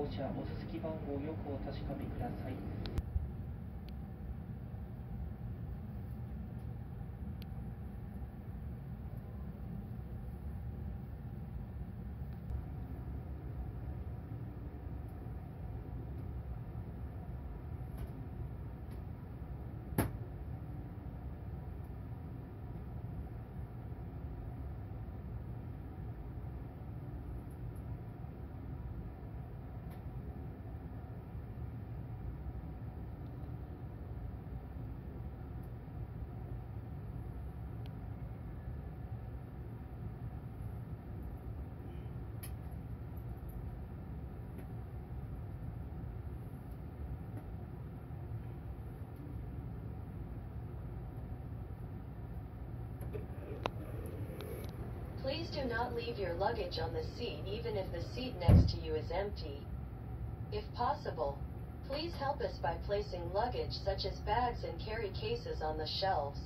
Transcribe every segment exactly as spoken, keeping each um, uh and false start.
車お座席番号をよくお確かめください。 Please do not leave your luggage on the seat even if the seat next to you is empty. If possible, please help us by placing luggage such as bags and carry cases on the shelves.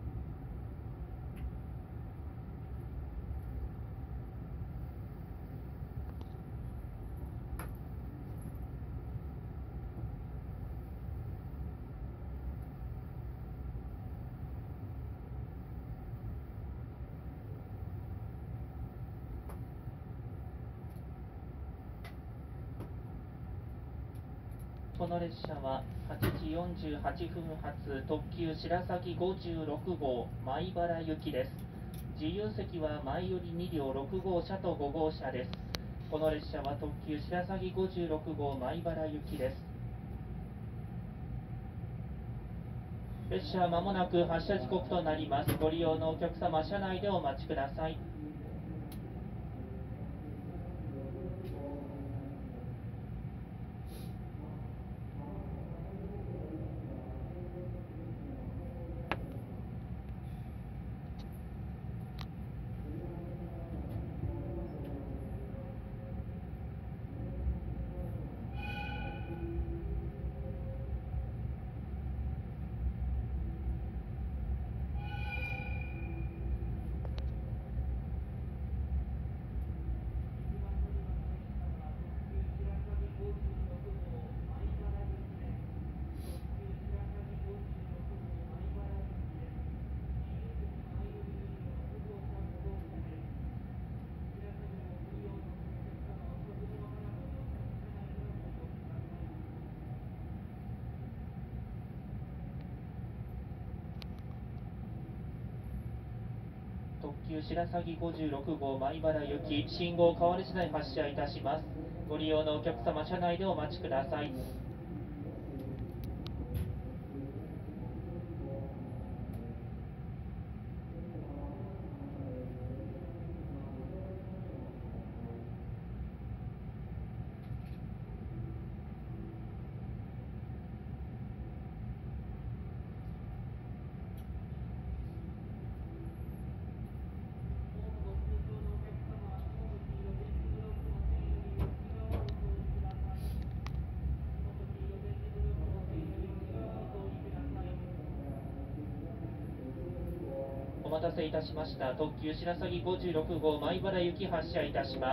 この列車ははちじよんじゅうはちふん発特急白鷺ごじゅうろくごう米原行きです。自由席は前よりにりょうろくごうしゃとごごうしゃです。この列車は特急白鷺ごじゅうろくごう米原行きです。列車はまもなく発車時刻となります。ご利用のお客様、車内でお待ちください。特急白鷺ごじゅうろくごう米原行き、信号変わり次第発車いたします。ご利用のお客様、車内でお待ちください。お待たせいたしました。特急白鷺ごじゅうろくごう米原行き発車いたします。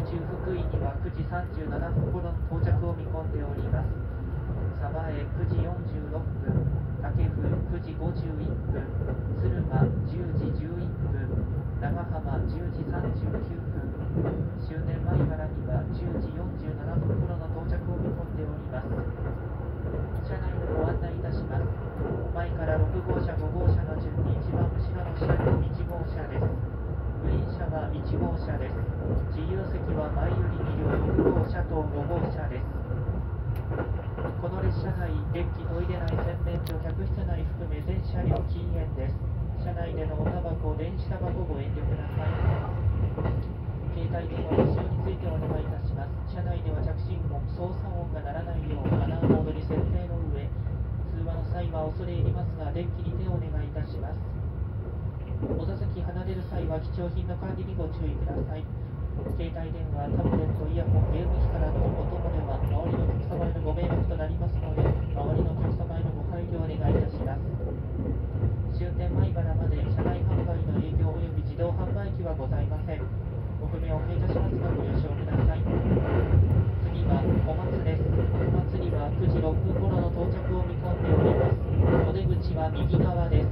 中福井にはくじさんじゅうななふん頃の到着を見込んでおります。鯖江くじよんじゅうろっぷん、武生くじごじゅういっぷん、敦賀じゅうじじゅういっぷん、長浜じゅうじさんじゅうきゅうふん、終電米原にはじゅうじよんじゅうななふん頃の到着を見込んでおります。車内のご案内いたします。前からろくごうしゃごごうしゃの順に一番後ろの車両いちごうしゃです。グリーン車はいちごうしゃです。自由席は前よりにりょうろくごうしゃとごごうしゃです。この列車内、電気トイレ内洗面所客室内含め全車両禁煙です。車内でのおタバコ、電子タバコご遠慮ください。携帯電話の使用についてお願いいたします。車内では着信音、操作音が鳴らないようマナーモードに設定の上、通話の際は恐れ入りますが電気に手をお願いいたします。お座席離れる際は貴重品の管理にご注意ください。携帯電話、タブレット、イヤホン、ゲーム機からのお供では周りのお客様へのご迷惑となりますので、周りのお客様へのご配慮をお願いいたします。終点米原まで車内販売の営業及び自動販売機はございません。ご不明をおかけいたしますがご了承ください。次は小松です。小松にはくじろっぷん頃の到着を見込んでおります。お出口は右側です。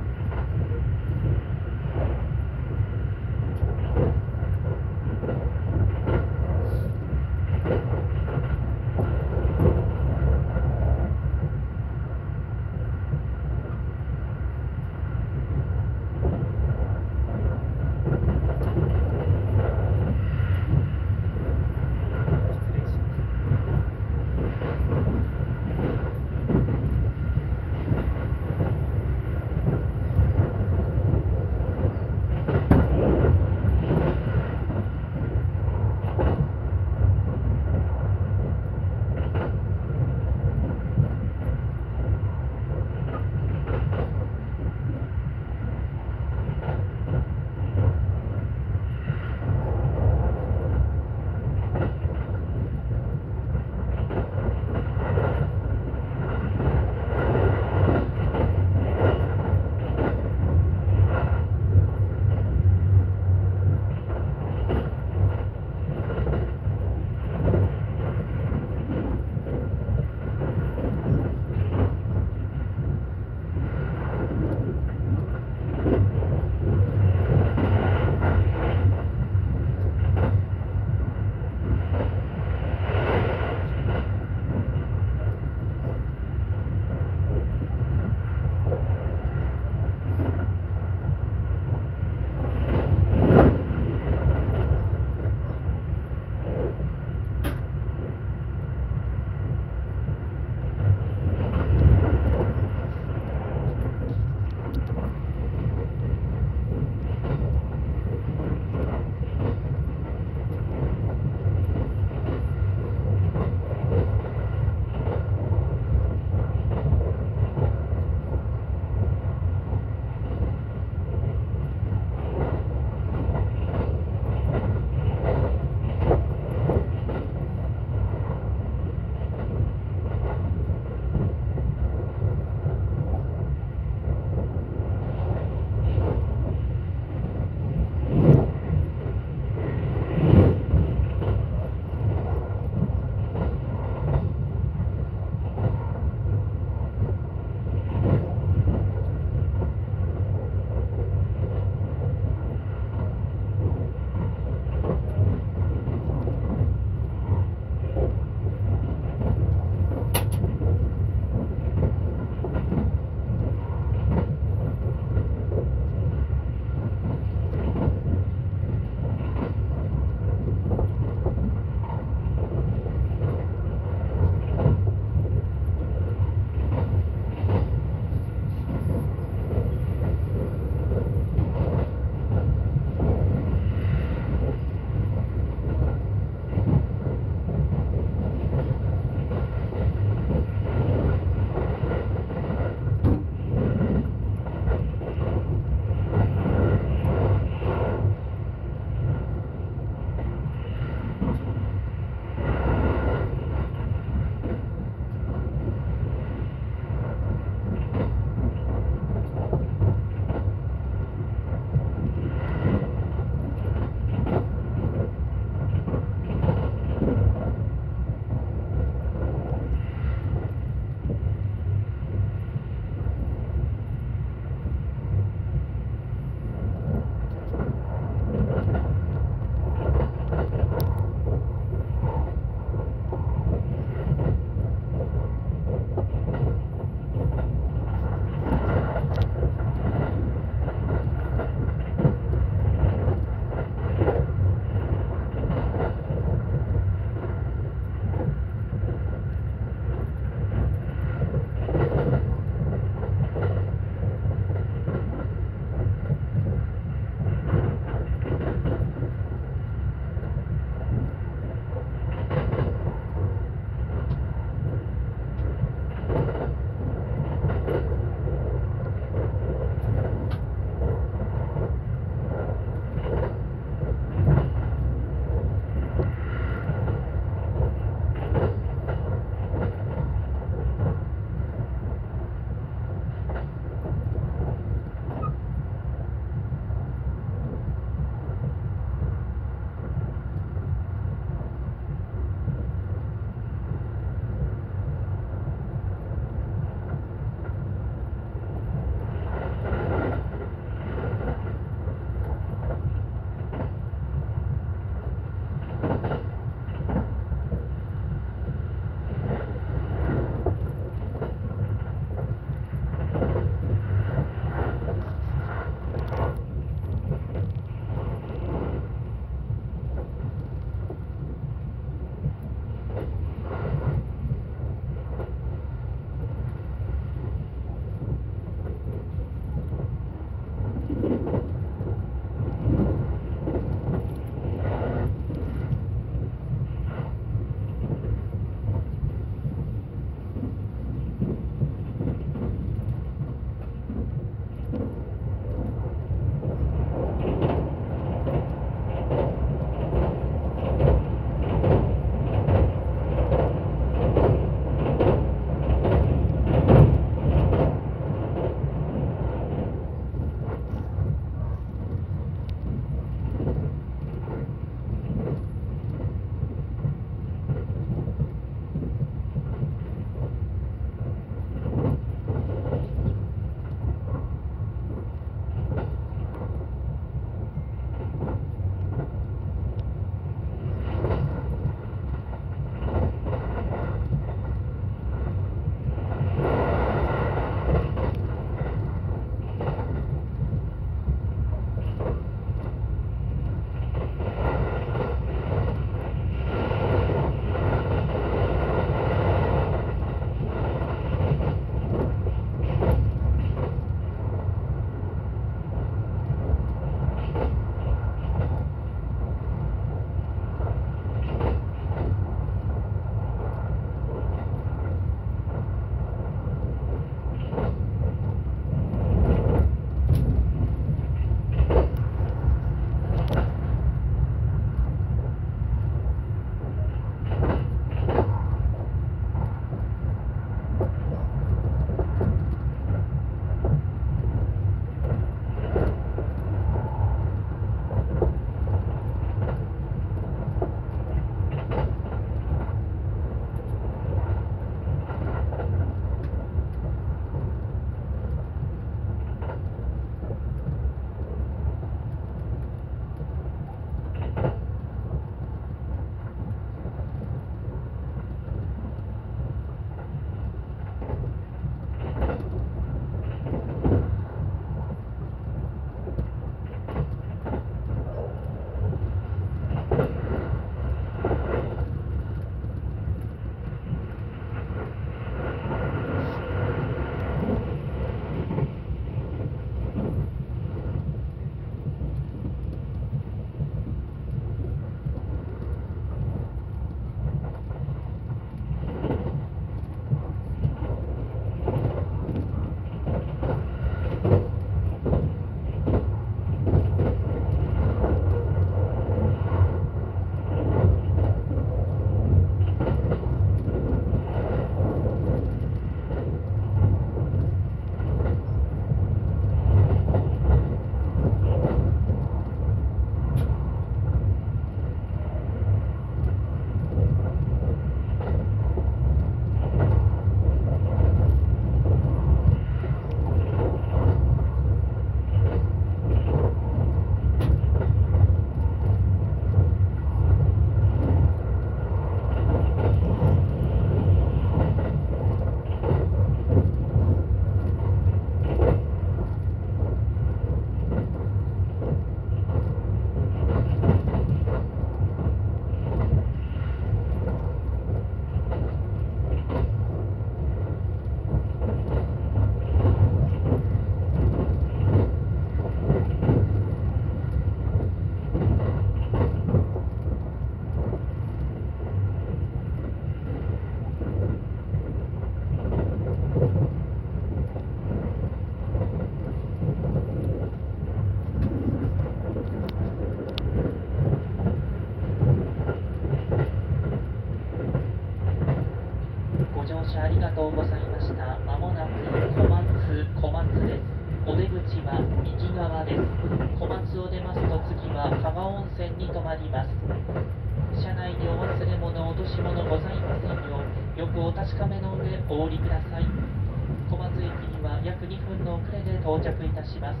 まります。車内にお忘れ物、落とし物ございませんよう、よくお確かめの上お降りください。小松駅には約にふんの遅れで到着いたします。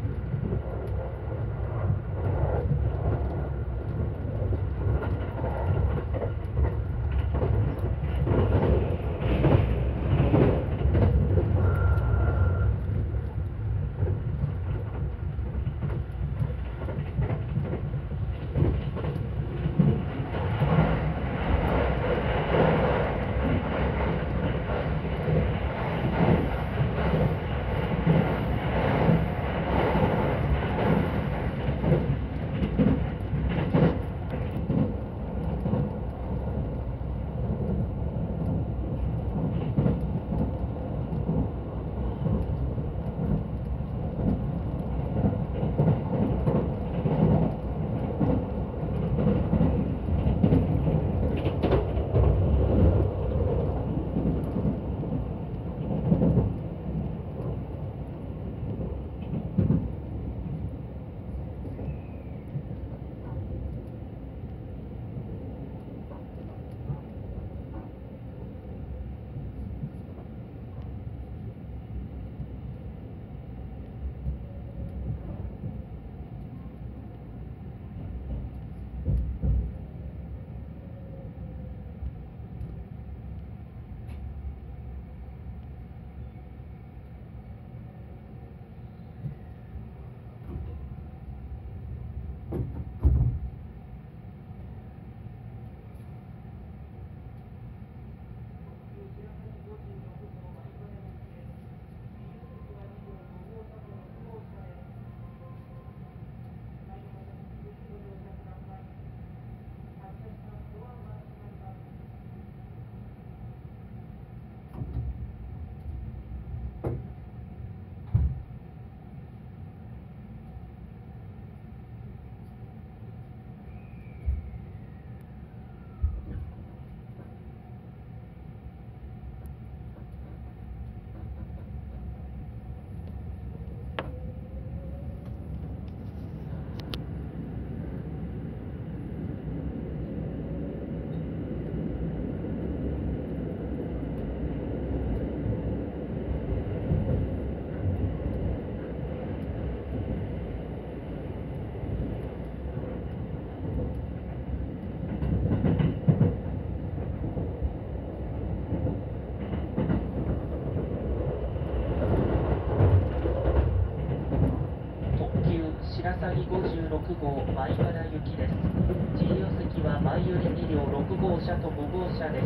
白鷺ごじゅうろくごう米原行きです。自由席は前よりにりょうろくごうしゃとごごうしゃです。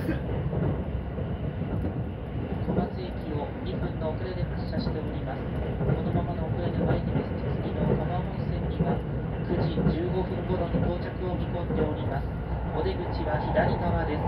小松駅をにふんの遅れで発車しております。このままの遅れで参りますと次の川温泉にはくじじゅうごふん頃に到着を見込んでおります。お出口は左側です。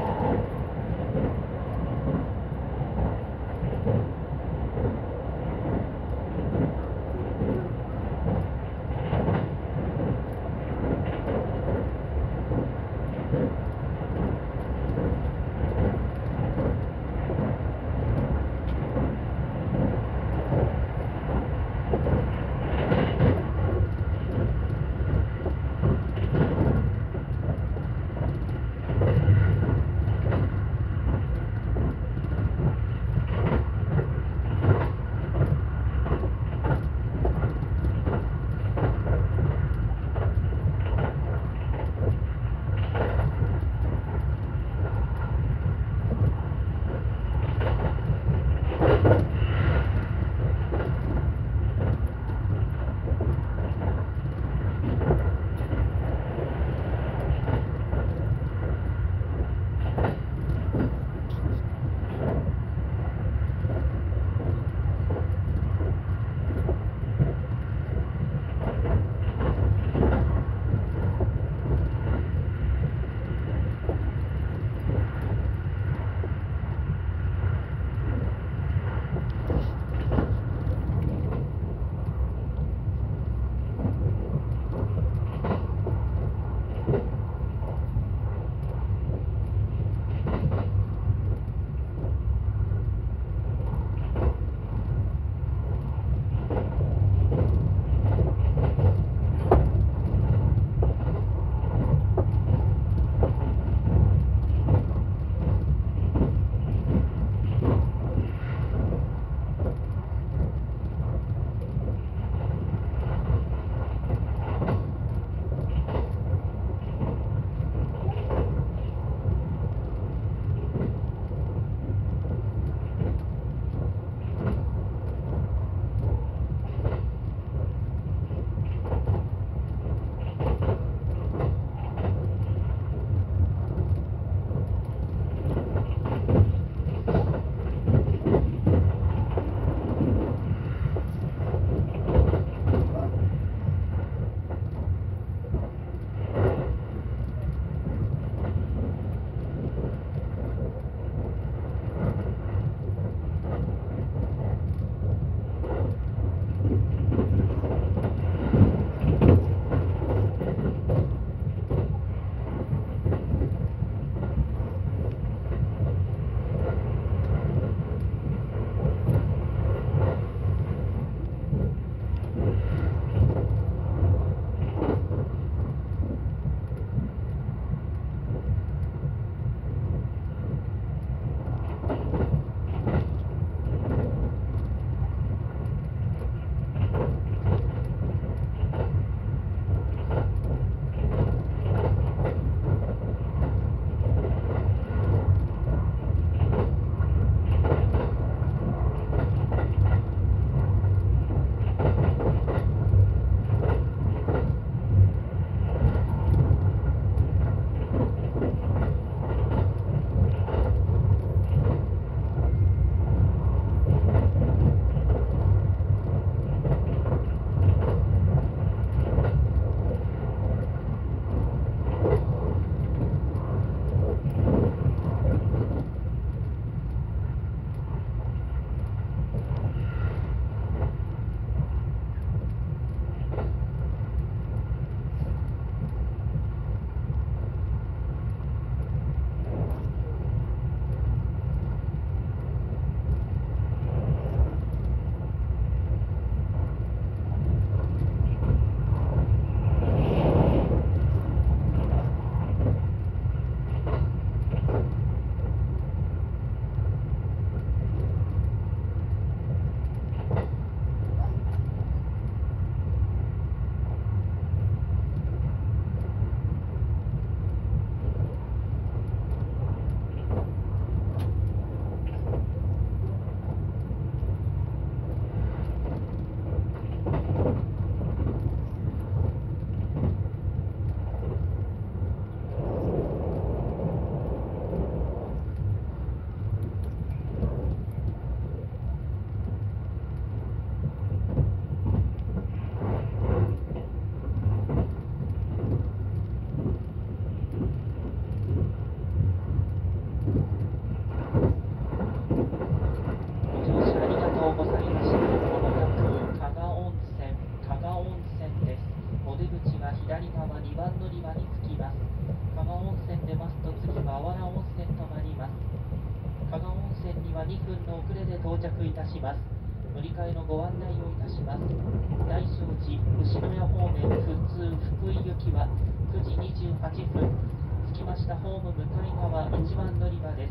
着いたします。乗り換えのご案内をいたします。大正寺牛野屋方面普通福井行きはくじにじゅうはっぷん、着きましたホーム向かい側いちばん乗り場です。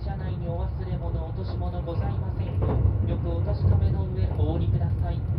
車内にお忘れ物落とし物ございませんよう、よくお確かめの上お降りください。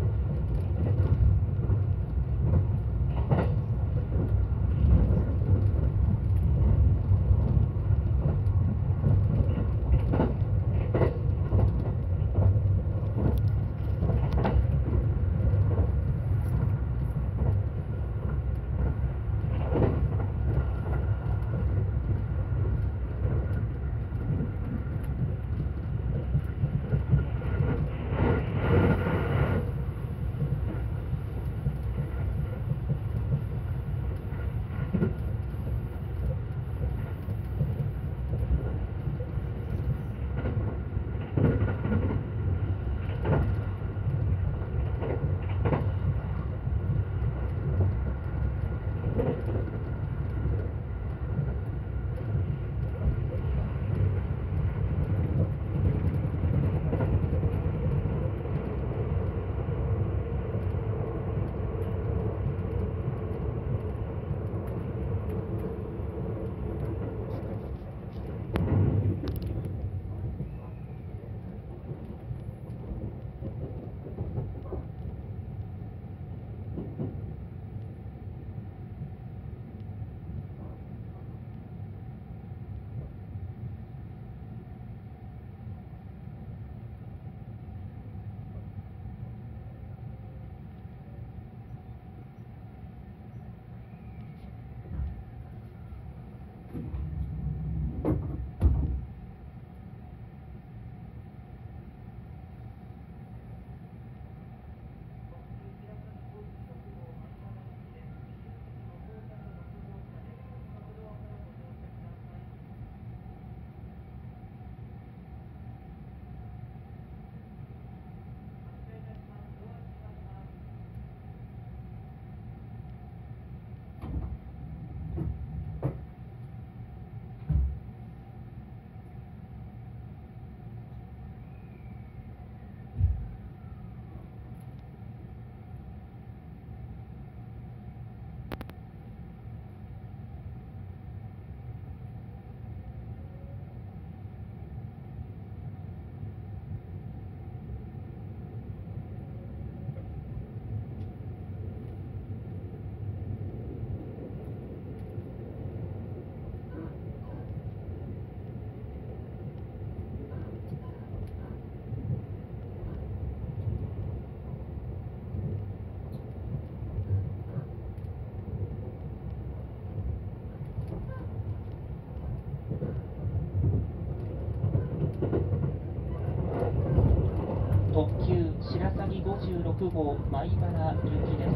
ごじゅうろく号米原行きです。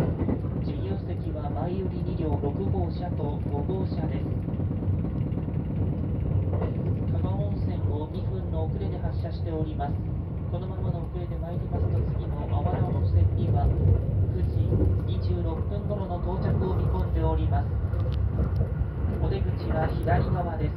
自由席は前よりに両ろく号車とご号車です。加賀温泉をにふんの遅れで発車しております。このままの遅れで参りますと次のあわら温泉にはくじにじゅうろっぷん頃の到着を見込んでおります。お出口は左側です。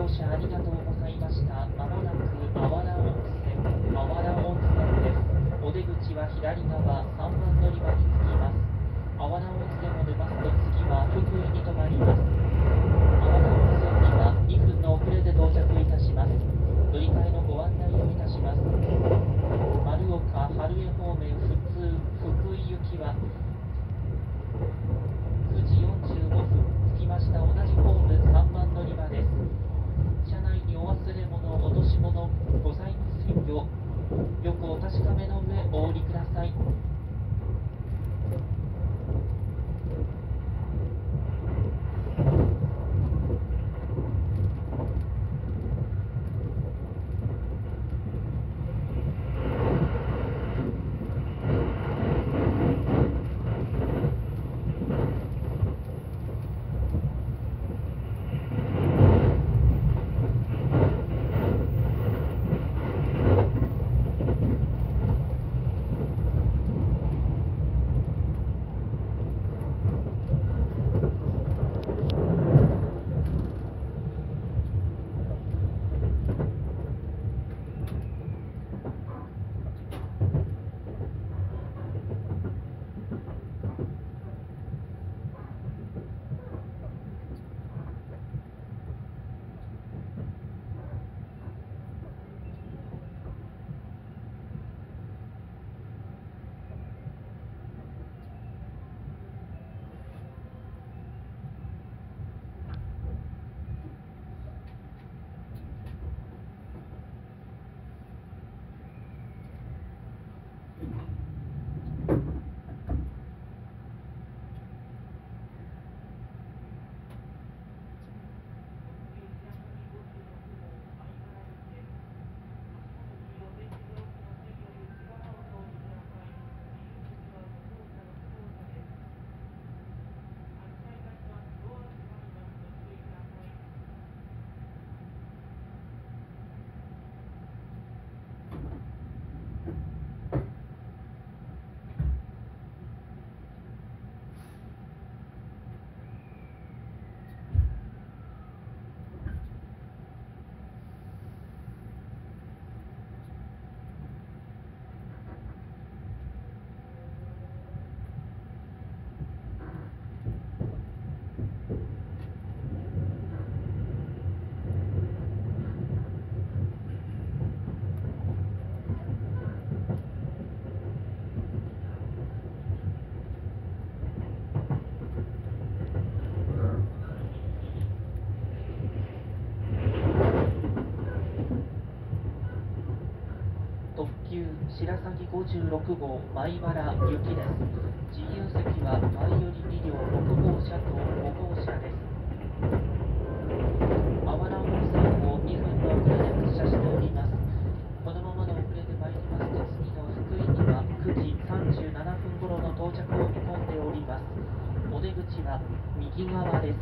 乗車ありがとうございました。まもなくあわら温泉、あわら温泉です。お出口は左側さんばん乗り場に着きます。あわら温泉を出ますと次は福井に停まります。あわら温泉にはにふんの遅れで到着いたします。乗り換えのご案内をいたします。丸岡春江方面普通福井行きはくじよんじゅうごふん、着きました。同じホームさんばん乗り場です。車内にお忘れ物、落とし物ございませんよ。よくお確かめの上お降りください。白鷺ごじゅうろくごう米原行きです。自由席は前よりにりょうろくごうしゃとごごうしゃです。あわら温泉をにふんの遅れで発車しております。このままの遅れで参りますと次の福井にはくじさんじゅうななふん頃の到着を見込んでおります。お出口は右側です。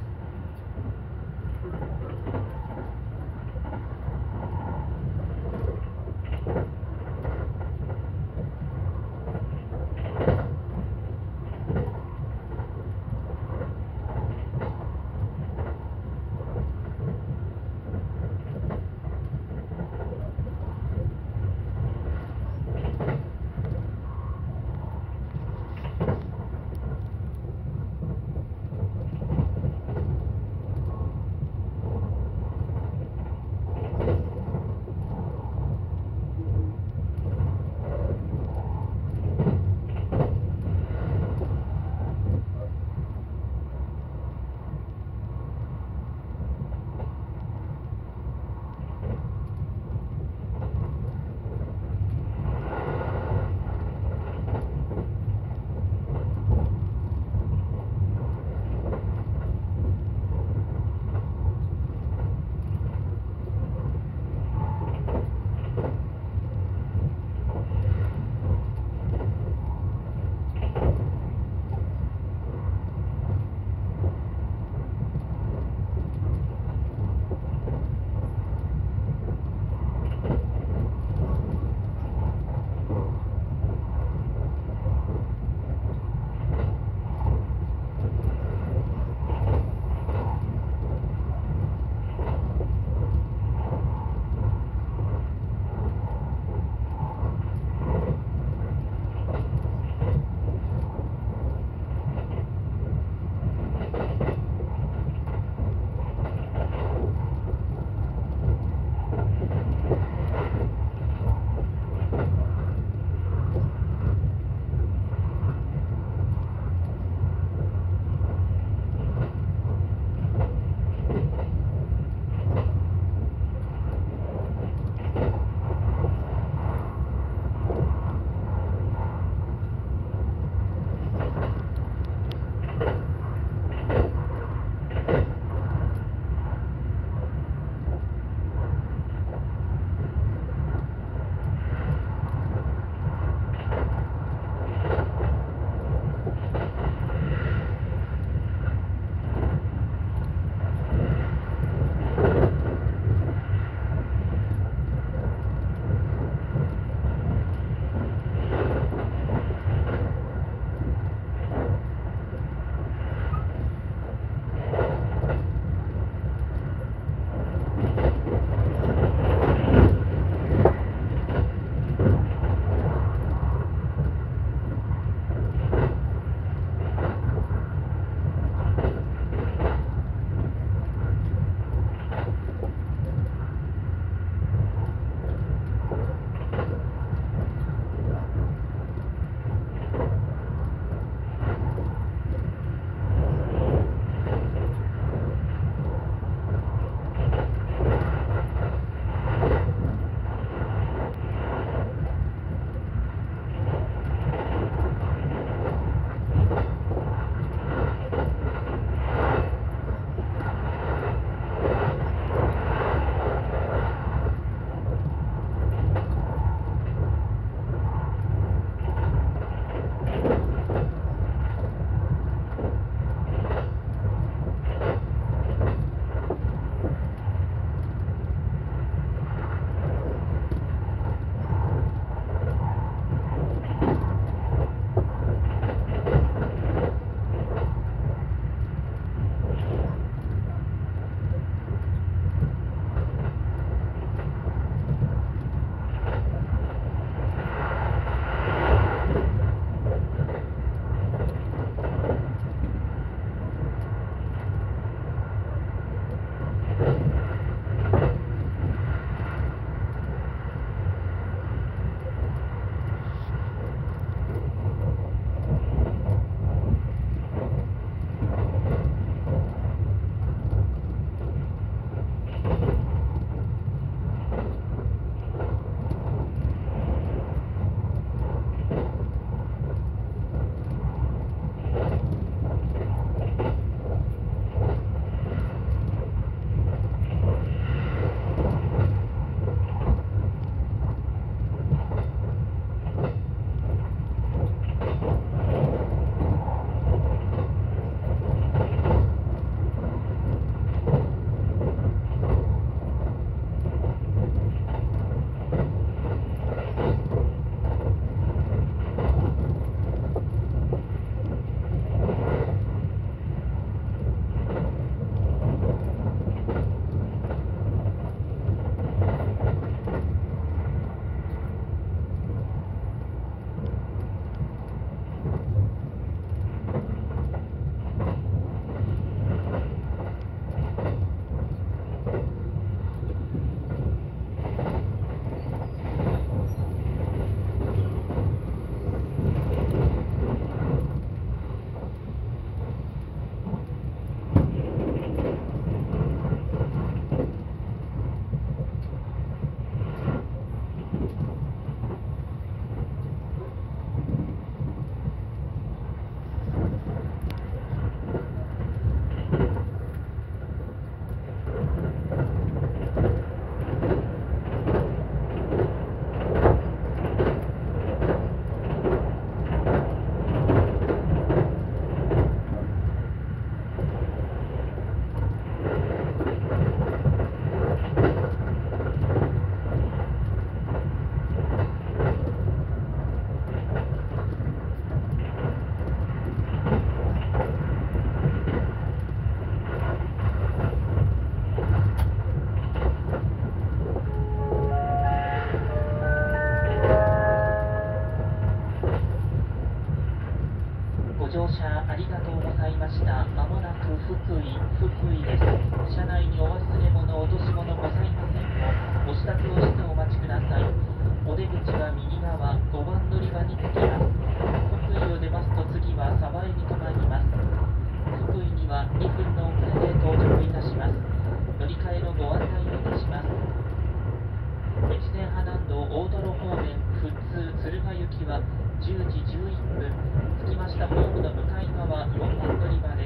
福井です。車内にお忘れ物、落とし物ございませんよ。お支度をしてお待ちください。お出口は右側ごばん乗り場に着きます。福井を出ますと次は鯖江に停まります。福井にはにふんの遅れで到着いたします。乗り換えのご案内をいたします。越前半南道大泥方面普通敦賀行きはじゅうじじゅういっぷん、着きましたホームの向かい側よんばん乗り場です。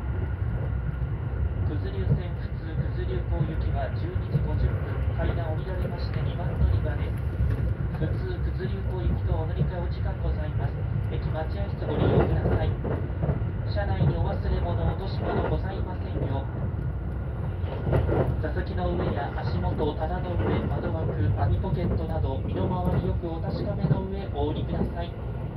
九頭竜線普通九頭竜港行きはじゅうにじごじゅっぷん、階段降りられましてにばん乗り場です。普通九頭竜港行きとお乗り換えお時間ございます。駅待合室ご利用ください。車内にお忘れ物、落とし物ございませんよ。座席の上や足元、棚の上、窓枠、網ポケットなど身の回りよくお確かめの上お降りください。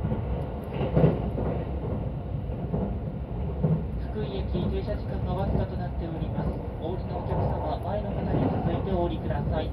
福井駅停車時間がわずかとなっております。お降りのお客様、前の方に続いてお降りください。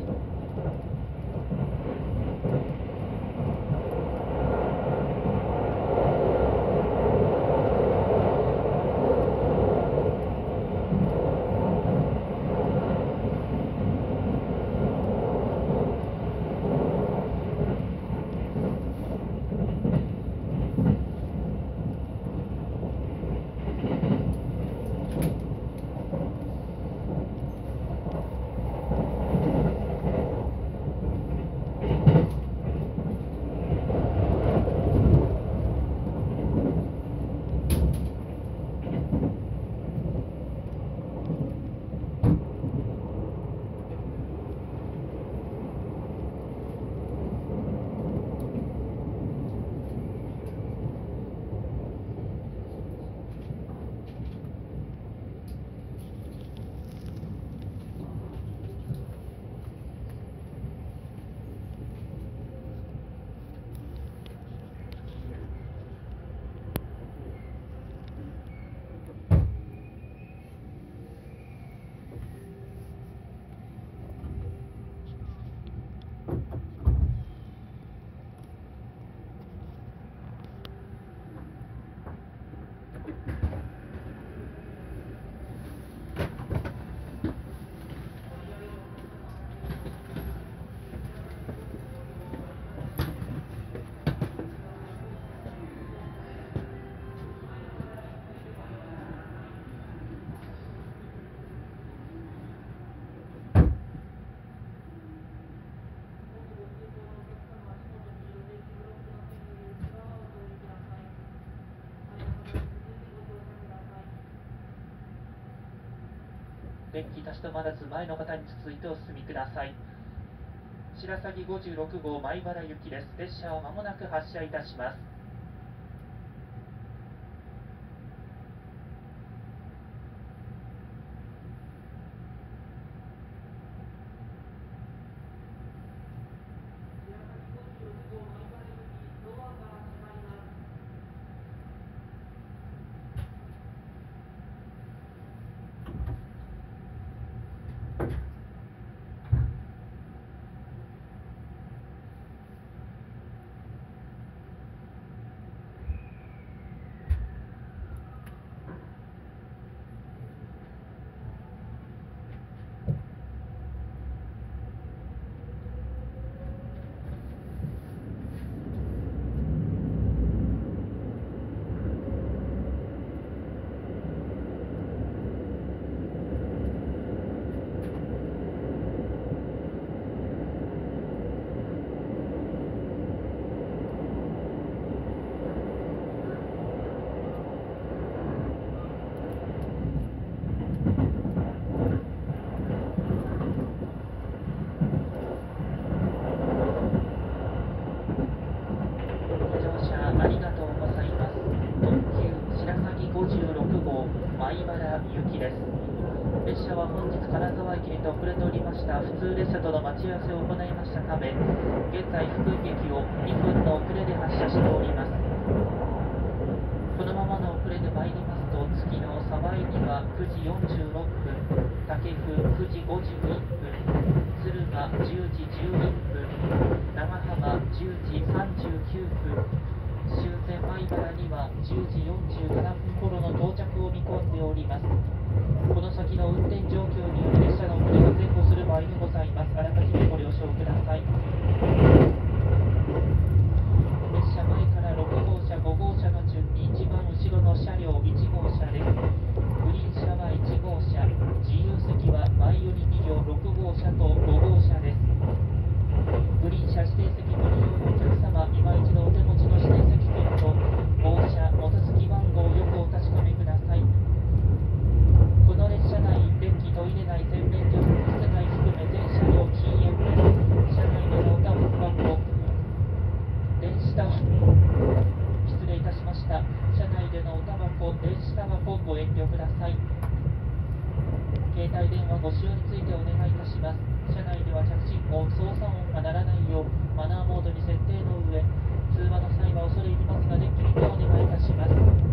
電気立ち止まらず前の方に続いてお進みください。白鷺ごじゅうろくごう米原行きです。列車はまもなく発車いたします。列車は本日金沢駅にて遅れておりました普通列車との待ち合わせを行いましたため、現在福井駅をにふんの遅れで発車しております。このままの遅れで参りますと、次の鯖江にはくじよんじゅうろっぷん、武生くじごじゅういっぷん、敦賀じゅうじじゅういっぷん、長浜じゅうじさんじゅうきゅうふん、終点米原にはじゅうじよんじゅうななふん頃の到着を見込んでおります。この携帯電話ご使用についてお願いいたします。車内では着信音、操作音が鳴らないようマナーモードに設定の上、通話の際は恐れ入りますがデッキにてお願いいたします。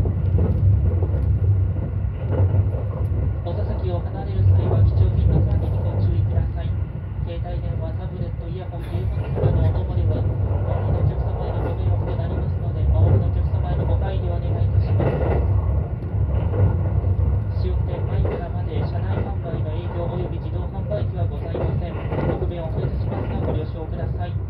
お座席を離れる際は貴重品の管理にご注意ください。携帯電話、タブレット、イヤホン、イヤホンからのお漏れはお降りのお客様へのご迷惑となりますので、お降りのお客様へのご配慮をお願いいたします。終点前からまで車内販売の営業及び自動販売機はございません。ご不便をおかけいたしますがご了承ください。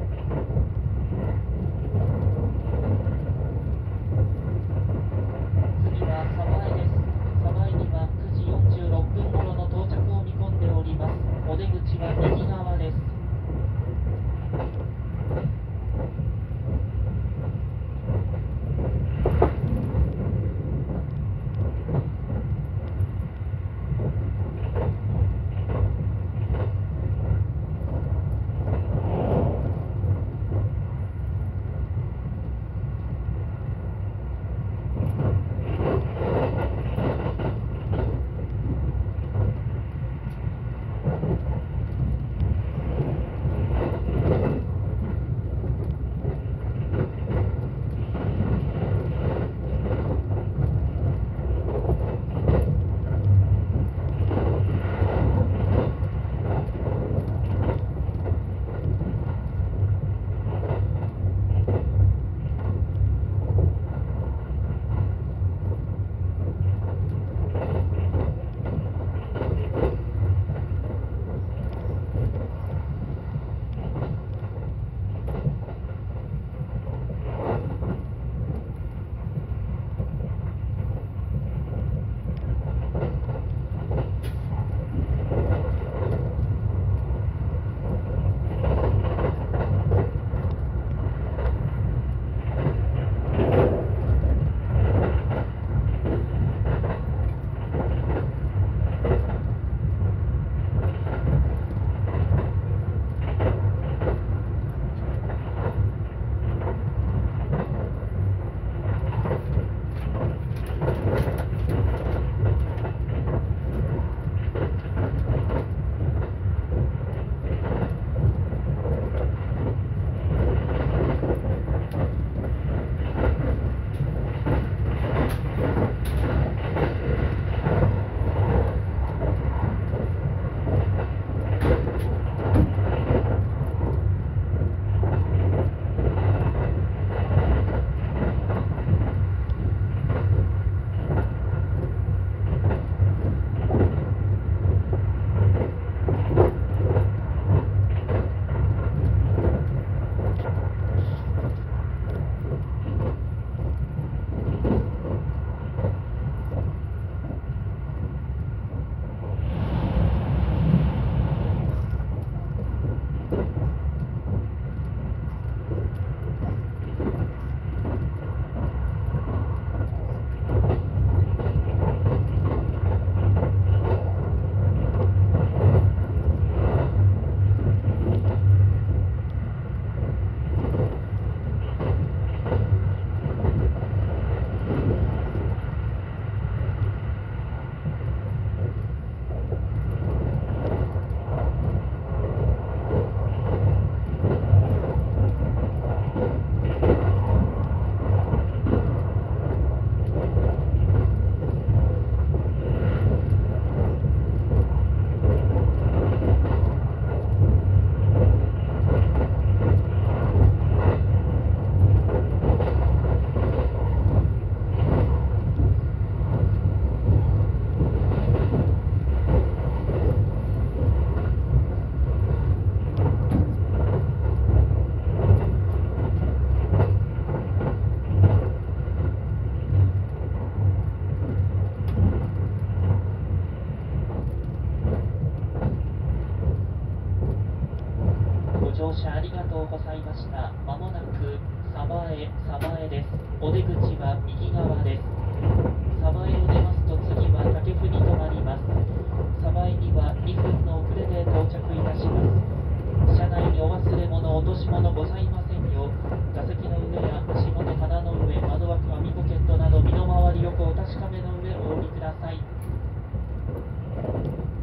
次は鯖江です。鯖江にはくじよんじゅうろっぷん頃の到着を見込んでおります。お出口は右側です。乗車ありがとうございました。まもなく鯖江、鯖江です。お出口は右側です。鯖江を出ますと次は武生に停まります。鯖江にはにふんの遅れで到着いたします。車内にお忘れ物、落とし物ございませんよう、座席の上や足元、棚の上、窓枠、網ポケットなど身の回りよくお確かめの上お降りください。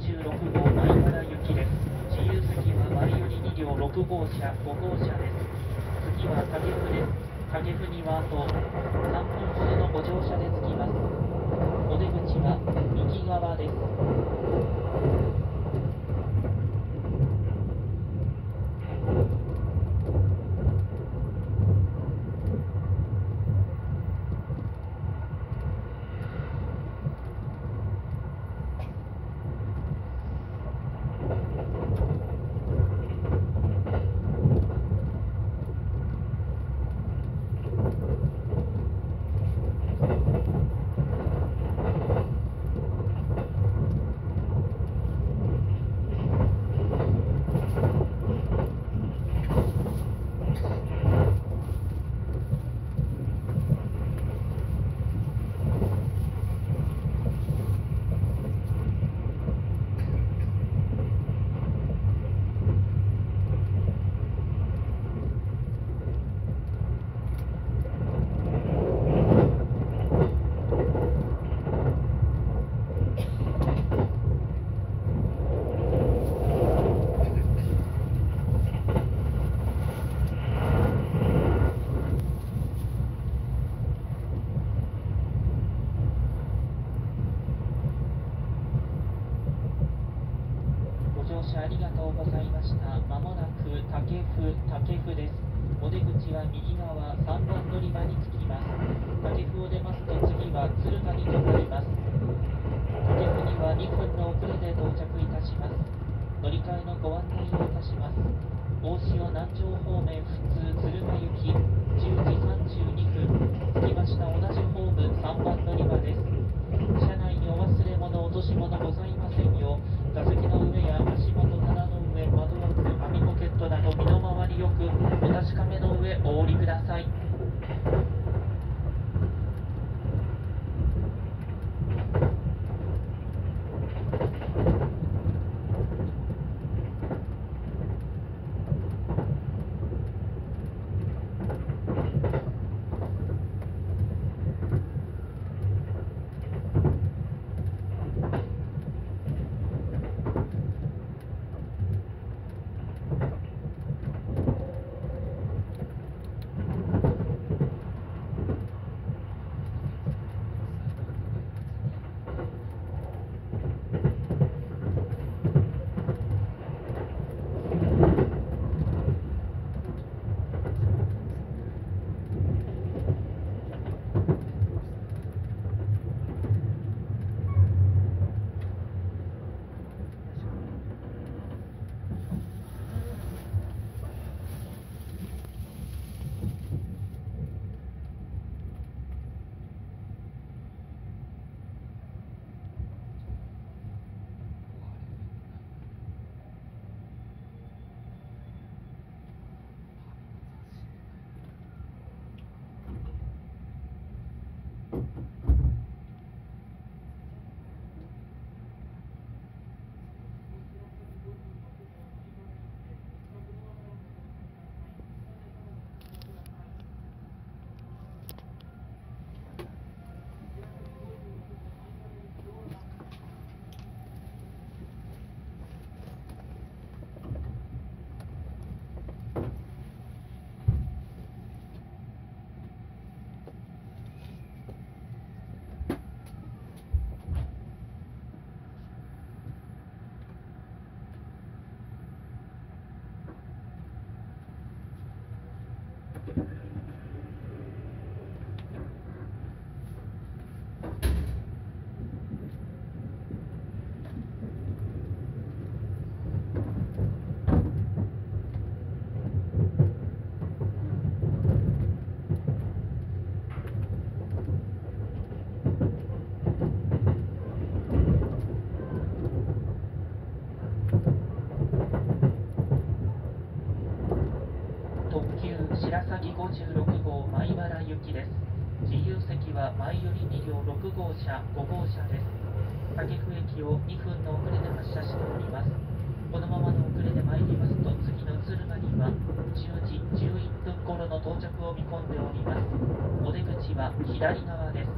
じゅうろくごう米原行きです。自由席は前よりにりょうろくごうしゃ、ごごうしゃです。次は掛布です。掛布にはあとさんぷんほどのご乗車で着きます。お出口は右側です。ありがとうございました。まもなく武生、武生です。お出口は右側さんばん乗り場に着きます。武生を出ますと次は敦賀に停まります。武生にはにふんの遅れで到着いたします。乗り換えのご案内をいたします。大潮南城方面普通敦賀行きじゅうじさんじゅうにふん、着きました同じホームさんばん乗り場です。車内にお忘れ物落とし物ございませんよう、座席の上や足元、棚の上、窓枠、網ポケットなど身の回りよくお確かめの上お降りください。白鷺ごじゅうろくごう米原行きです。自由席は前よりにりょうろくごうしゃ、ごごうしゃです。武生駅をにふんの遅れで発車しております。このままの遅れで参りますと次の敦賀にはじゅうじじゅういっぷん頃の到着を見込んでおります。お出口は左側です。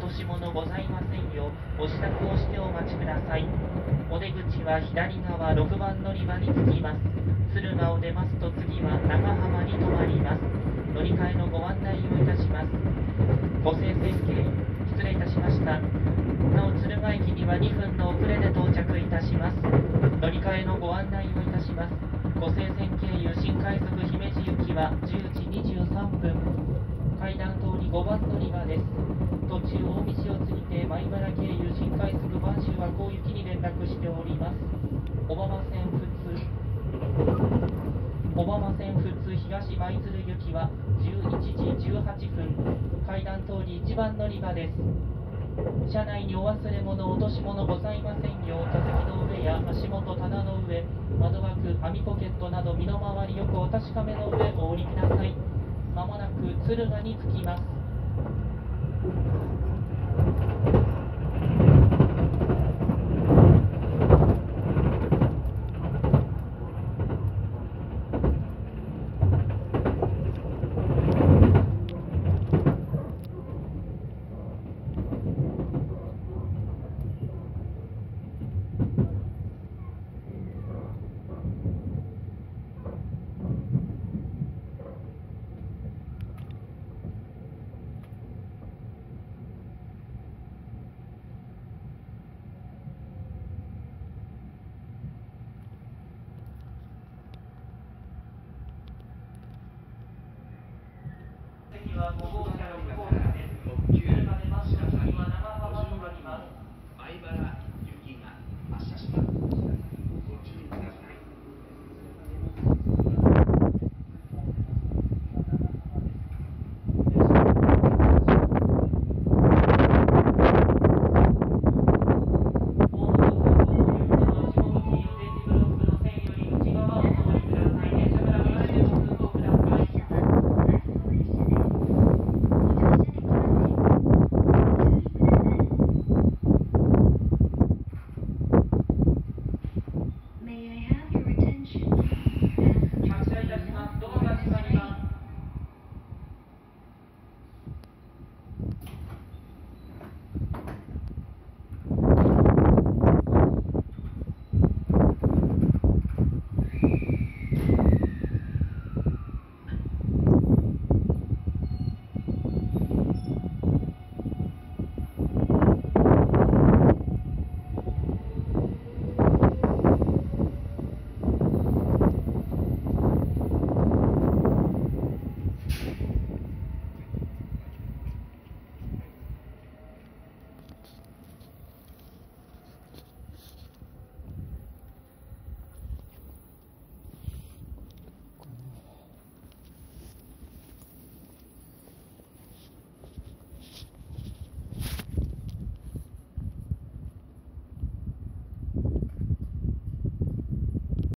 し物ございませんようお支度をしてお待ちください。お出口は左側ろくばん乗り場に着きます。敦賀を出ますと次は長浜に停まります。乗り換えのご案内をいたします。ご清線形失礼いたしました。なお敦賀駅にはにふんの遅れで到着いたします。乗り換えのご案内をいたします。ご清線経由新快速姫路行きはじゅうじにじゅうさんぷん、階段通りごばん乗り場です。途中大道を過ぎて米原経由新快速播州は高行きに連絡しております。小浜線普通小浜線普通東舞鶴行きはじゅういちじじゅうはっぷん、階段通りいちばん乗り場です。車内にお忘れ物、落とし物ございませんよう、座席の上や足元、棚の上、窓枠、網ポケットなど身の回りよくお確かめの上お降りください。まもなく敦賀に着きます。